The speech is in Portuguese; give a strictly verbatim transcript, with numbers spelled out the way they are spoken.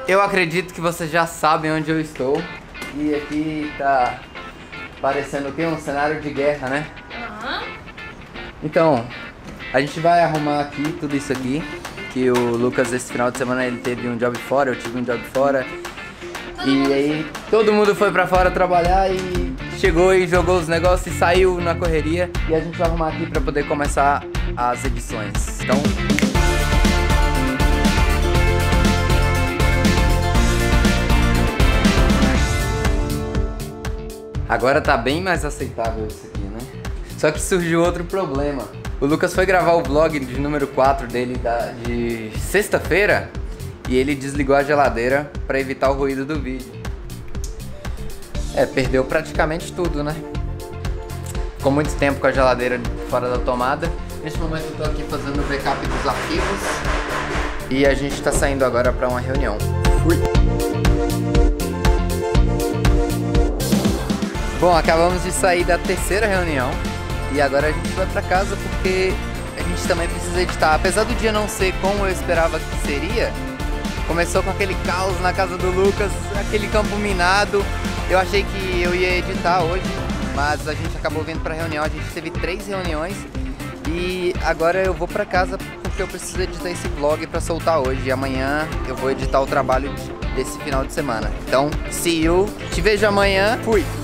Eu acredito que vocês já sabem onde eu estou. E aqui tá parecendo o quê? Um cenário de guerra, né? Aham. Então, a gente vai arrumar aqui tudo isso aqui. Que o Lucas, esse final de semana, ele teve um job fora, eu tive um job fora. Todo E mundo aí todo mundo foi pra fora trabalhar e chegou e jogou os negócios e saiu na correria. E a gente vai arrumar aqui pra poder começar as edições. Então... agora tá bem mais aceitável isso aqui, né? Só que surgiu outro problema. O Lucas foi gravar o vlog de número quatro dele da, de sexta-feira e ele desligou a geladeira pra evitar o ruído do vídeo. É, perdeu praticamente tudo, né? Ficou muito tempo com a geladeira fora da tomada. Neste momento eu tô aqui fazendo o backup dos arquivos e a gente tá saindo agora pra uma reunião. Fui! Bom, acabamos de sair da terceira reunião e agora a gente vai pra casa porque a gente também precisa editar. Apesar do dia não ser como eu esperava que seria, começou com aquele caos na casa do Lucas, aquele campo minado. Eu achei que eu ia editar hoje, mas a gente acabou vindo pra reunião. A gente teve três reuniões e agora eu vou pra casa porque eu preciso editar esse vlog pra soltar hoje. E amanhã eu vou editar o trabalho desse final de semana. Então, see you, te vejo amanhã, fui!